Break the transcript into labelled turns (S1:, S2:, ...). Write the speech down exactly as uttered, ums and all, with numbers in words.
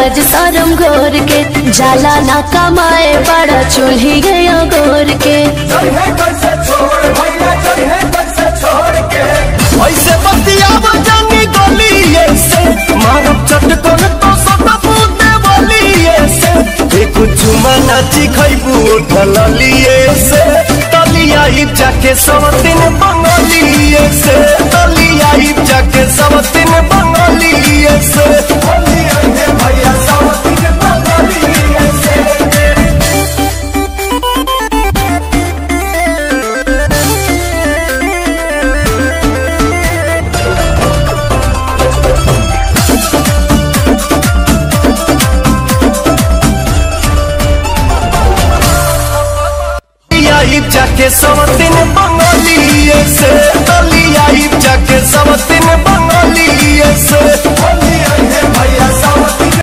S1: लाज शरम घोर के जाला ना कमाए बड़ा चूल्ही गया गोर के
S2: ऐसे बतियाव जानी गलिए से मारब चटकन तो सब फूटे बोलिए से एक चुमा नाची खइबू ढललिए से तलिया हिप जाके सब दिन बंगलिए से तलिया हिप जाके सब दिन बंगलिए से भैया सब दिन बंगलिए से जाके सब